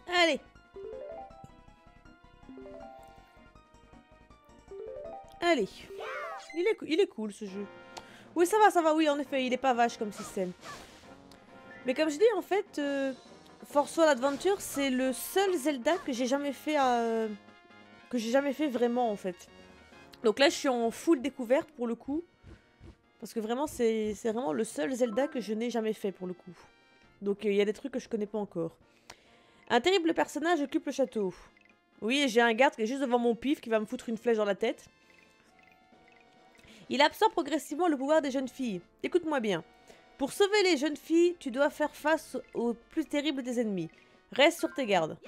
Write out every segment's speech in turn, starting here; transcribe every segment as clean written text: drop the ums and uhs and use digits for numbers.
Allez. Allez. Il est cool ce jeu. Oui, ça va, oui, en effet, il est pas vache comme système. Mais comme je dis, en fait, Force World Adventure, c'est le seul Zelda que j'ai jamais fait vraiment, en fait. Donc là, je suis en full découverte pour le coup. Parce que vraiment, c'est vraiment le seul Zelda que je n'ai jamais fait pour le coup. Donc il y a des trucs que je connais pas encore. Un terrible personnage occupe le château. Oui, et j'ai un garde qui est juste devant mon pif qui va me foutre une flèche dans la tête. Il absorbe progressivement le pouvoir des jeunes filles. Écoute-moi bien. Pour sauver les jeunes filles, tu dois faire face au plus terrible des ennemis. Reste sur tes gardes.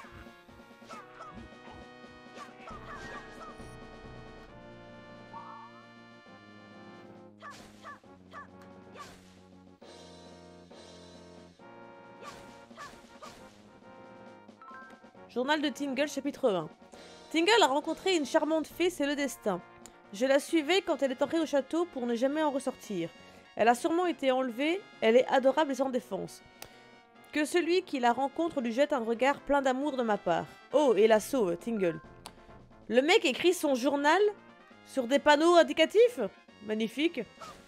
Journal de Tingle, chapitre 1. Tingle a rencontré une charmante fée, c'est le destin. Je la suivais quand elle est entrée au château pour ne jamais en ressortir. Elle a sûrement été enlevée, elle est adorable et sans défense. Que celui qui la rencontre lui jette un regard plein d'amour de ma part. Oh, et la sauve, Tingle. Le mec écrit son journal sur des panneaux indicatifs. Magnifique.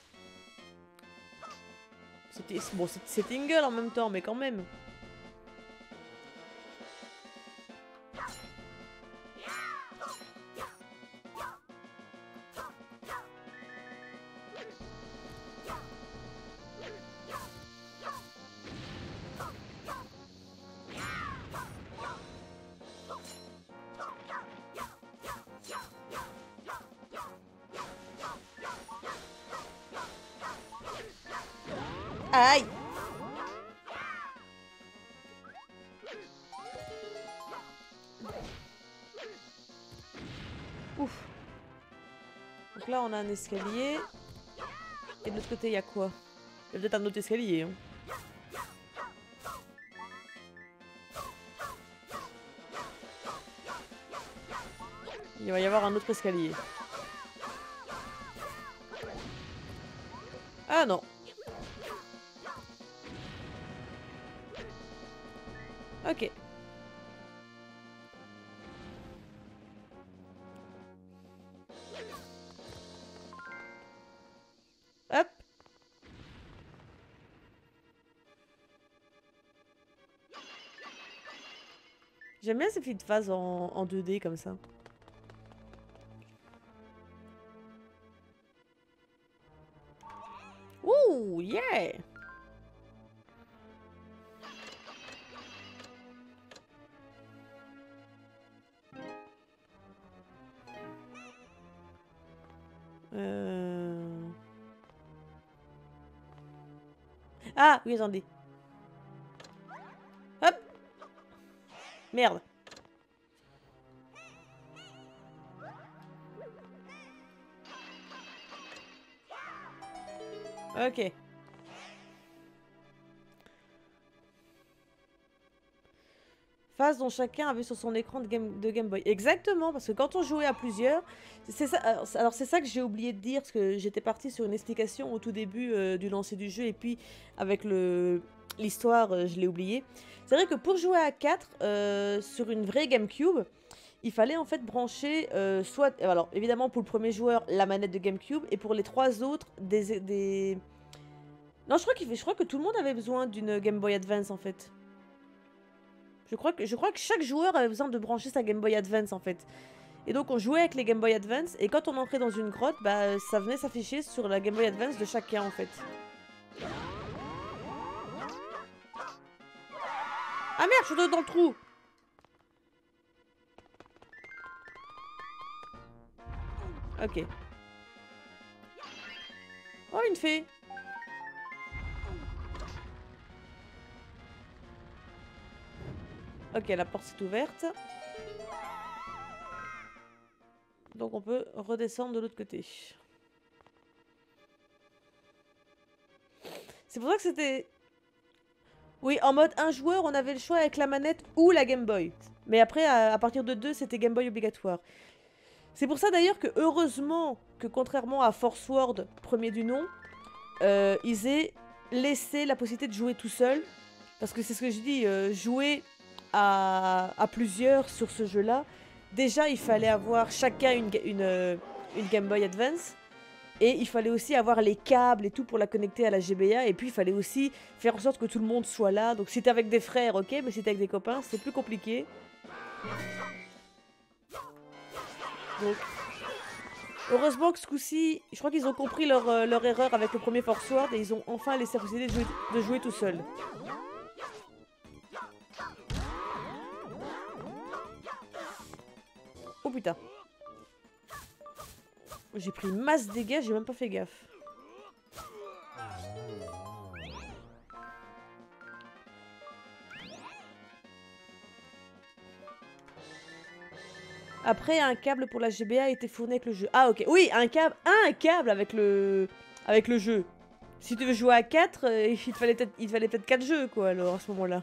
Bon, c'est Tingle en même temps, mais quand même. Aïe! Ouf. Donc là, on a un escalier. Et de l'autre côté, il y a quoi? Il y a peut-être un autre escalier. Hein. Il va y avoir un autre escalier. Ah non. Ok. Hop. J'aime bien ces petites phases en 2D comme ça. Ouh, yeah! Ah, oui, attendez. Hop! Merde. Ok. Phase dont chacun avait sur son écran de Game Boy. Exactement, parce que quand on jouait à plusieurs, c'est ça. Alors c'est ça que j'ai oublié de dire, parce que j'étais partie sur une explication au tout début du lancer du jeu, et puis avec l'histoire, je l'ai oublié. C'est vrai que pour jouer à 4 sur une vraie GameCube, il fallait en fait brancher soit, alors évidemment pour le premier joueur, la manette de GameCube, et pour les 3 autres, des... Non, je crois que tout le monde avait besoin d'une Game Boy Advance en fait. Je crois que chaque joueur avait besoin de brancher sa Game Boy Advance en fait. Et donc on jouait avec les Game Boy Advance et quand on entrait dans une grotte, bah ça venait s'afficher sur la Game Boy Advance de chacun en fait. Ah merde, je suis dans le trou! Ok. Oh, une fée! Ok, la porte s'est ouverte. Donc on peut redescendre de l'autre côté. C'est pour ça que c'était... Oui, en mode un joueur, on avait le choix avec la manette ou la Game Boy. Mais après, à partir de 2, c'était Game Boy obligatoire. C'est pour ça d'ailleurs que heureusement que contrairement à Force World, premier du nom, ils aient laissé la possibilité de jouer tout seul. Parce que c'est ce que je dis, jouer à plusieurs sur ce jeu-là, déjà il fallait avoir chacun une Game Boy Advance. Et il fallait aussi avoir les câbles et tout pour la connecter à la GBA. Et puis il fallait aussi faire en sorte que tout le monde soit là. Donc si t'es avec des frères, ok, mais si t'es avec des copains, c'est plus compliqué. Donc, heureusement que ce coup-ci, je crois qu'ils ont compris leur erreur avec le premier Force Word et ils ont enfin laissé la possibilité de jouer tout seul. Oh putain. J'ai pris masse dégâts, j'ai même pas fait gaffe. Après, un câble pour la GBA a été fourni avec le jeu. Ah ok, oui, un câble avec le jeu. Si tu veux jouer à 4, il fallait peut-être 4 jeux quoi alors à ce moment-là.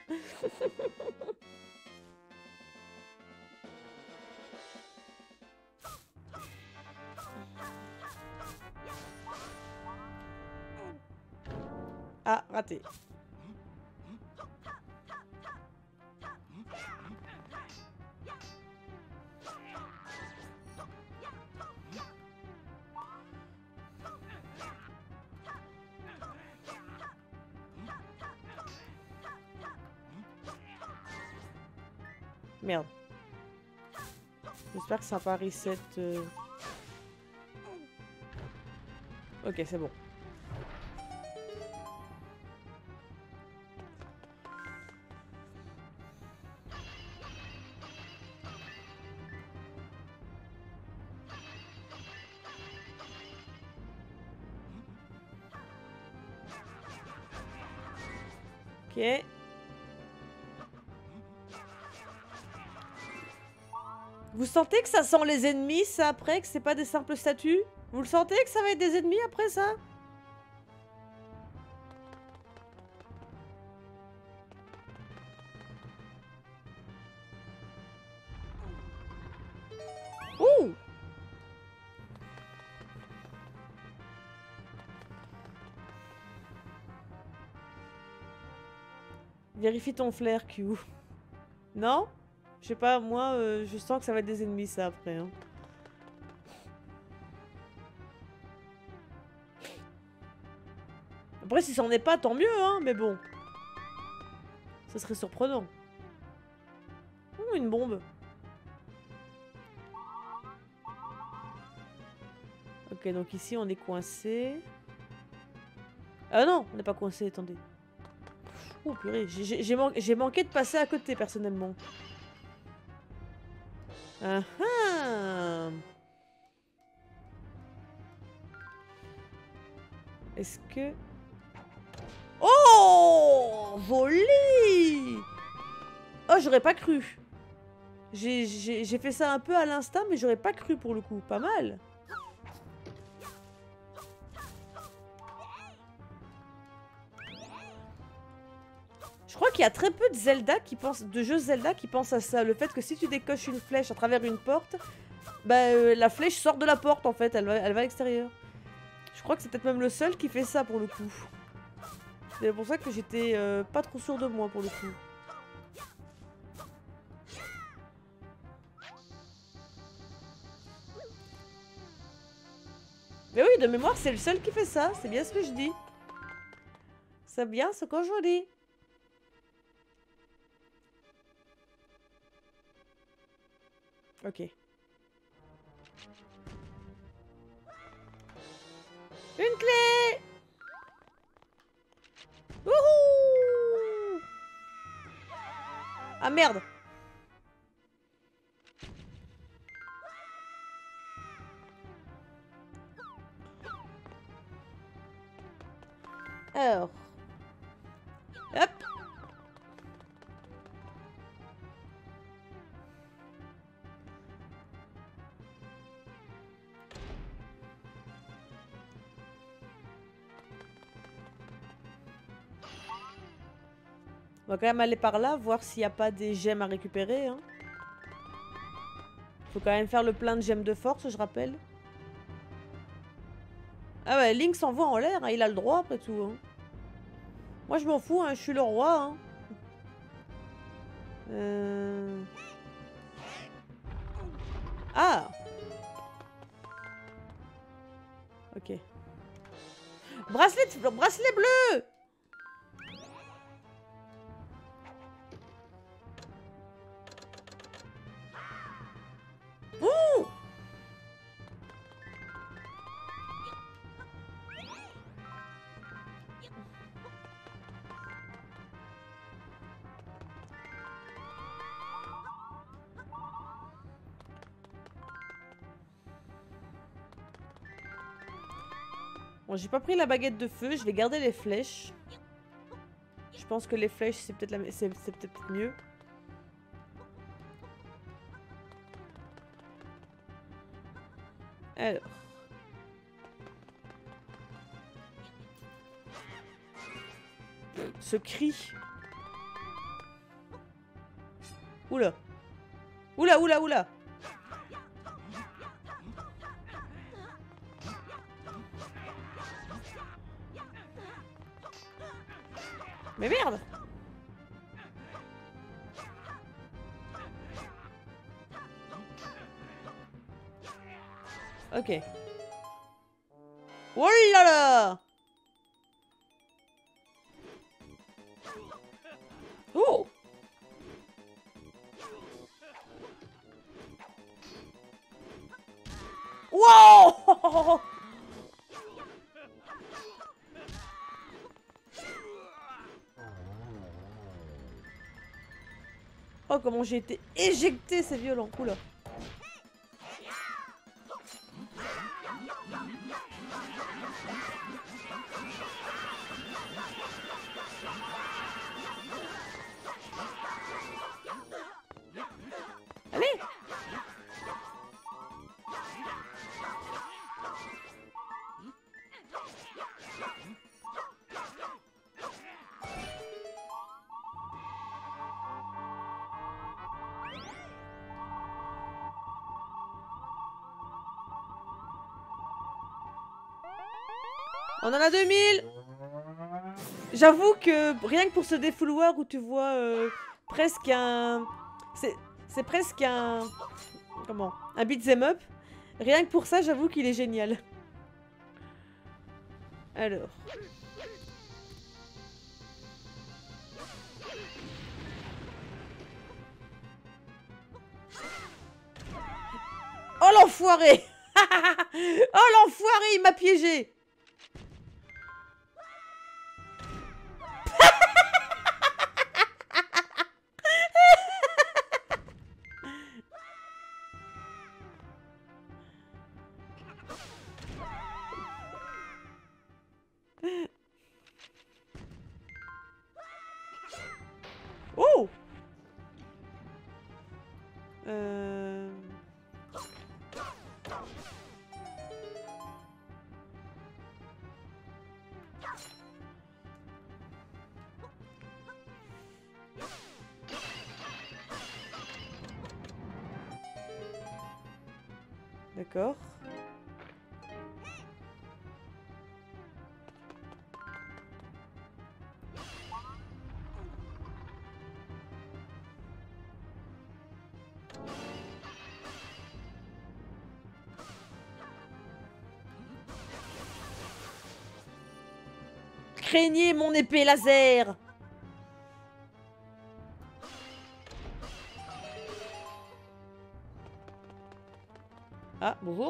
Ah, raté. Merde. J'espère que ça n'a pas reset. Ok, c'est bon. Ok. Vous sentez que ça sent les ennemis, ça, après, que c'est pas des simples statues? Vous le sentez que ça va être des ennemis après ça? Ouh! Vérifie ton flair, Q. Non? Je sais pas, moi, je sens que ça va être des ennemis, ça, après. Hein. Après, si ça en est pas, tant mieux, hein, mais bon. Ça serait surprenant. Une bombe. Ok, donc ici, on est coincé. Ah non, on n'est pas coincé, attendez. Oh purée, j'ai manqué de passer à côté, personnellement. Ah ah! Est-ce que... Oh! Volé! Oh, j'aurais pas cru. J'ai fait ça un peu à l'instinct, mais j'aurais pas cru pour le coup. Pas mal. Je crois qu'il y a très peu de jeux Zelda qui pensent à ça. Le fait que si tu décoches une flèche à travers une porte, bah la flèche sort de la porte en fait, elle va à l'extérieur. Je crois que c'est peut-être même le seul qui fait ça pour le coup. C'est pour ça que j'étais pas trop sûr de moi pour le coup. Mais oui, de mémoire, c'est le seul qui fait ça. C'est bien ce que je dis. C'est bien ce que je dis. Ok. Une clé! Wouhou! Ah merde! Alors. Hop! On va quand même aller par là, voir s'il n'y a pas des gemmes à récupérer. Hein. Faut quand même faire le plein de gemmes de force, je rappelle. Ah ouais, Link s'envoie en l'air, hein, il a le droit après tout. Hein. Moi je m'en fous, hein, je suis le roi. Hein. Ah! Ok. Bracelet bleu! Ouh! Bon, j'ai pas pris la baguette de feu, je vais garder les flèches. Je pense que les flèches, c'est peut-être c'est peut-être mieux. Alors. Ce cri. Oula. Oula, oula, oula. Mais merde! Ok. Oh là là! Oh! Wow! Oh, comment j'ai été éjecté, c'est violent. Oula. Allez! On en a 2000! J'avoue que rien que pour ce défouloir où tu vois presque un... C'est presque un... Comment? Un beat'em up. Rien que pour ça, j'avoue qu'il est génial. Alors... Oh l'enfoiré! Oh l'enfoiré, il m'a piégé! Oh! D'accord. Craignez mon épée laser! Ah, bonjour.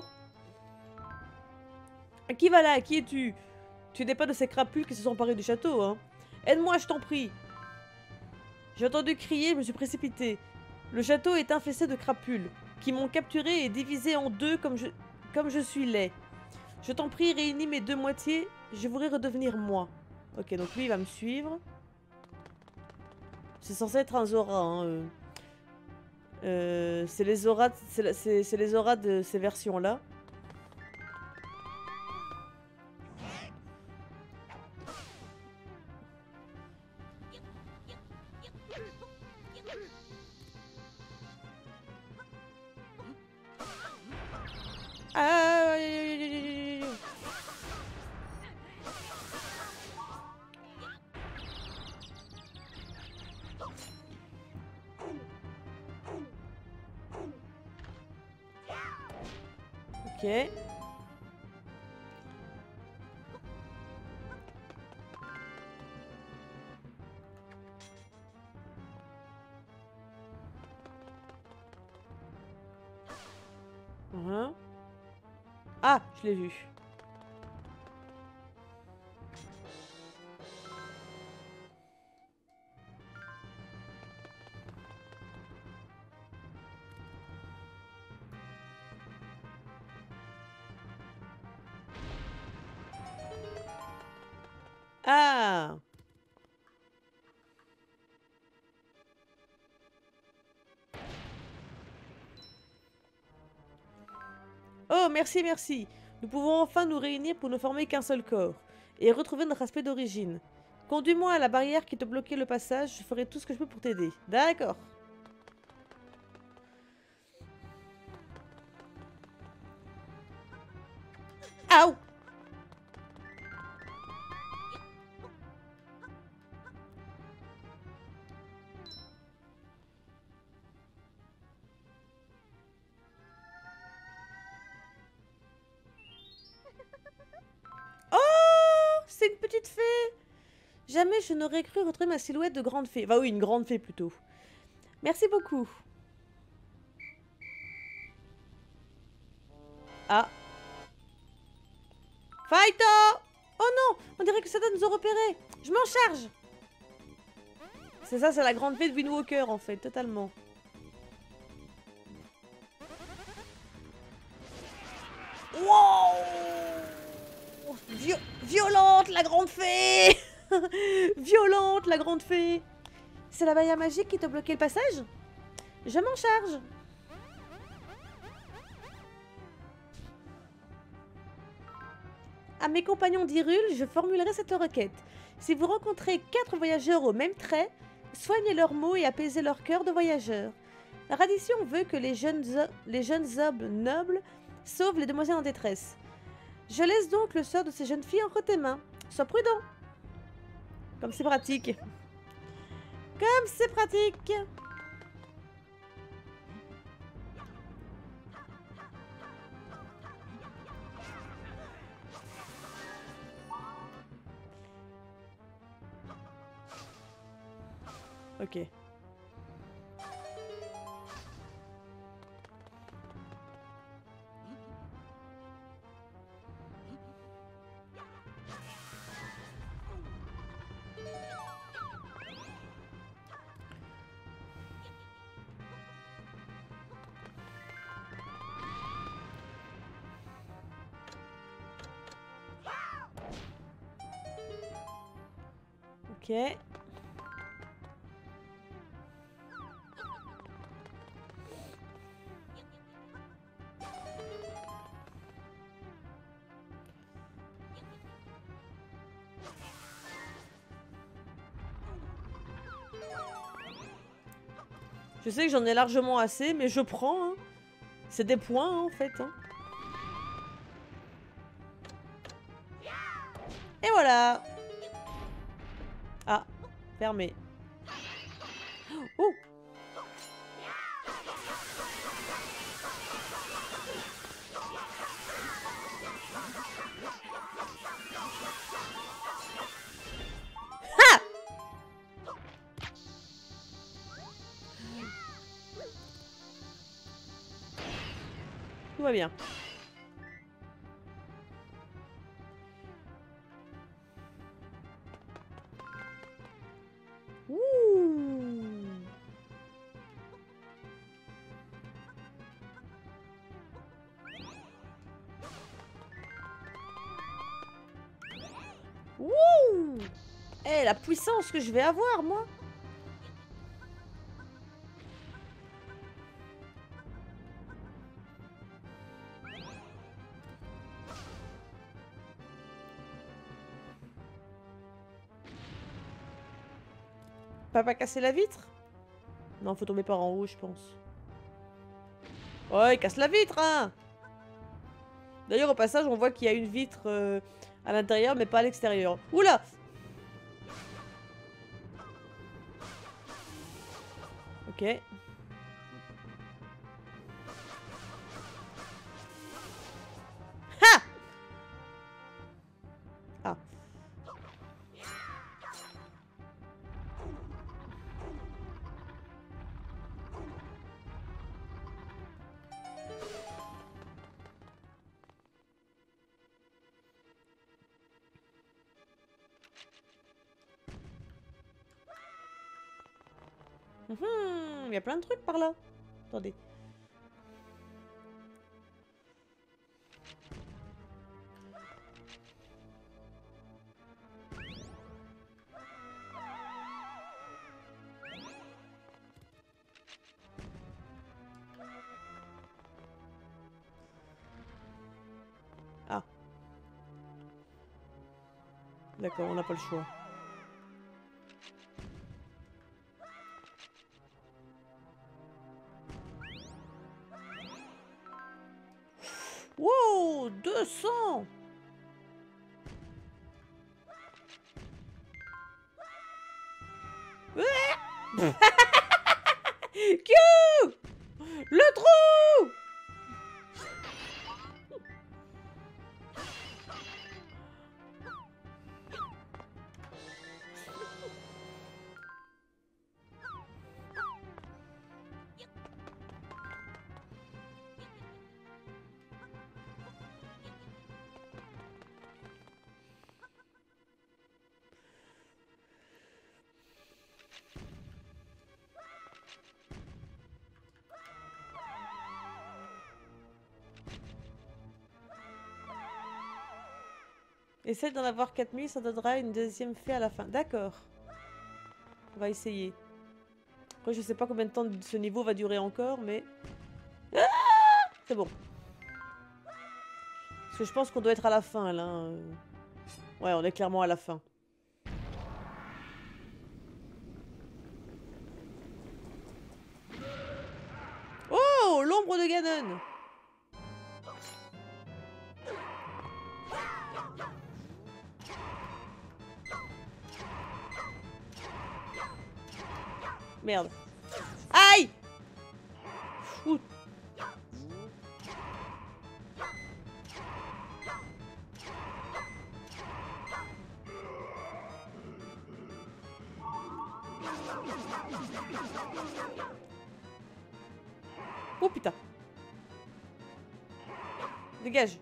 Qui va là? Qui es-tu? Tu n'es pas de ces crapules qui se sont emparés du château, hein? Aide-moi, je t'en prie. J'ai entendu crier, je me suis précipité. Le château est infesté de crapules, qui m'ont capturé et divisé en deux comme je suis laid. Je t'en prie, réunis mes deux moitiés, je voudrais redevenir moi. Ok, donc lui, il va me suivre. C'est censé être un Zora, hein. C'est les Zoras, c'est les Zoras de ces versions-là. Ah, Ok. Ah, je l'ai vu. Ah! Oh, merci, merci. Nous pouvons enfin nous réunir pour ne former qu'un seul corps et retrouver notre aspect d'origine. Conduis-moi à la barrière qui te bloquait le passage, je ferai tout ce que je peux pour t'aider. D'accord. Aouh! Oh! C'est une petite fée! Jamais je n'aurais cru retrouver ma silhouette de grande fée. Bah oui, une grande fée plutôt. Merci beaucoup. Ah. Faito! Oh non! On dirait que ça doit nous a repérés. Je m'en charge! C'est ça, c'est la grande fée de Wind Walker en fait, totalement. Wow! Violente la grande fée! Violente la grande fée! C'est la barrière magique qui t'a bloqué le passage? Je m'en charge. À mes compagnons d'Hyrule, je formulerai cette requête. Si vous rencontrez 4 voyageurs au même trait, soignez leurs maux et apaisez leur cœur de voyageurs. La tradition veut que les jeunes hommes nobles sauvent les demoiselles en détresse. Je laisse donc le sort de ces jeunes filles entre tes mains. Sois prudent. Comme c'est pratique. Comme c'est pratique. Ok. Ok. Je sais que j'en ai largement assez, mais je prends. Hein. C'est des points, hein, en fait. Hein. Et voilà. Ah, fermé. Oh! Ha! Tout va bien. Ouh! Ouh! Eh, la puissance que je vais avoir, moi! Papa casser la vitre? Non, faut tomber par en haut, je pense. Oh, il casse la vitre, hein! D'ailleurs, au passage, on voit qu'il y a une vitre à l'intérieur, mais pas à l'extérieur. Oula! Ok. Il y a plein de trucs par là. Attendez. Ah. D'accord, on n'a pas le choix. Wow, 200. Q! Le trou! Essaye d'en avoir 4000, ça donnera une deuxième fée à la fin. D'accord. On va essayer. Après, je sais pas combien de temps ce niveau va durer encore, mais... Ah, c'est bon. Parce que je pense qu'on doit être à la fin, là. Ouais, on est clairement à la fin. Oh, l'ombre de Ganon! Merde. Aïe! Ouh. Oh putain. Dégage.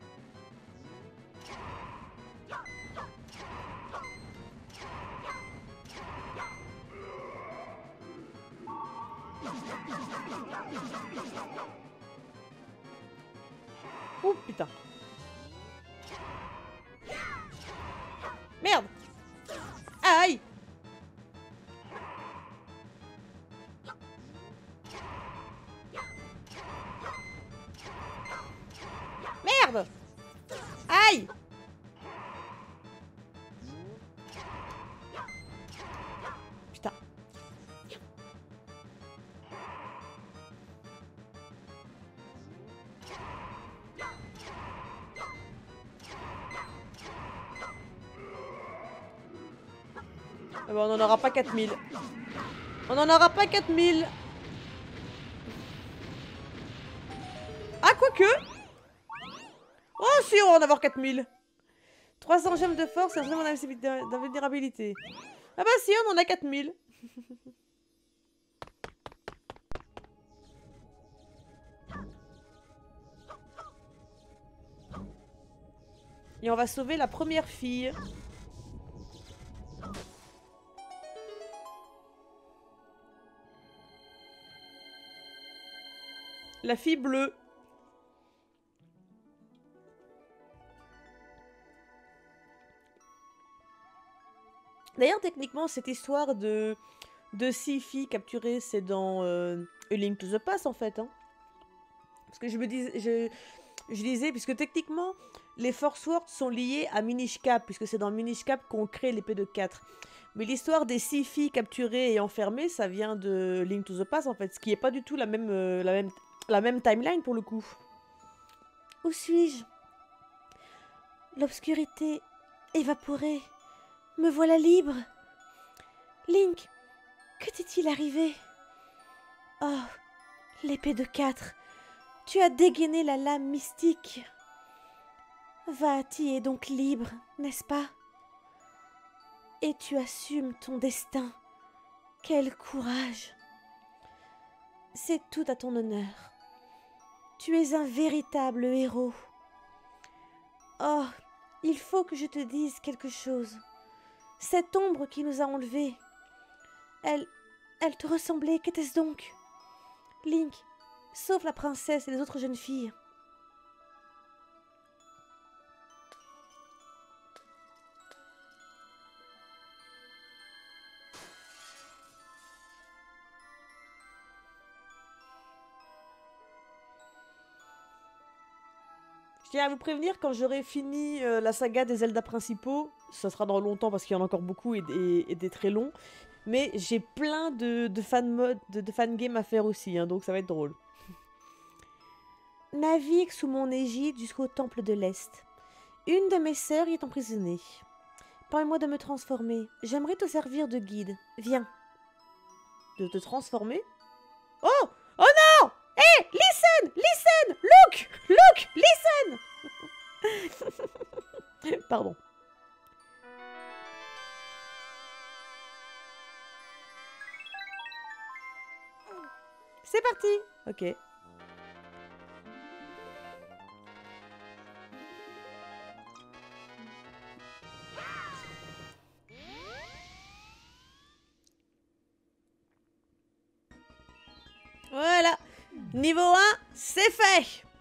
Oh putain. Merde. Aïe. Merde. Aïe. Putain. Ah bah, on n'en aura pas 4000. On n'en aura pas 4000. Ah, quoique. Oh, si, on va en avoir 4000. 300 gemmes de force et un gemme d'invulnérabilité. Ah bah si, on en a 4000. Et on va sauver la première fille. La fille bleue. D'ailleurs, techniquement, cette histoire de 6 filles capturées, c'est dans A Link to the Past, en fait. Hein. Parce que je me dis, je disais, puisque techniquement, les Force Words sont liés à Minish Cap, puisque c'est dans Minish Cap qu'on crée l'épée de 4. Mais l'histoire des 6 filles capturées et enfermées, ça vient de Link to the Past, en fait. Ce qui n'est pas du tout la même timeline, pour le coup. Où suis-je? L'obscurité évaporée. Me voilà libre. Link, que t'est-il arrivé? Oh, l'épée de 4. Tu as dégainé la lame mystique. Va-t'y est donc libre, n'est-ce pas? Et tu assumes ton destin. Quel courage! C'est tout à ton honneur. Tu es un véritable héros. Oh, il faut que je te dise quelque chose. Cette ombre qui nous a enlevés, elle Elle te ressemblait, qu'était-ce donc? Link, sauve la princesse et les autres jeunes filles. Je tiens à vous prévenir, quand j'aurai fini la saga des Zelda principaux, ça sera dans longtemps parce qu'il y en a encore beaucoup et des très longs, mais j'ai plein de fan mode, de fan game à faire aussi, hein, donc ça va être drôle. Navigue sous mon égide jusqu'au temple de l'Est. Une de mes sœurs y est emprisonnée. Permets-moi de me transformer. J'aimerais te servir de guide. Viens. De te transformer? Oh! Oh non! Hé! Listen! Listen! Look! Look! Listen! Pardon. C'est parti! Ok. Voilà. Niveau 1, c'est fait!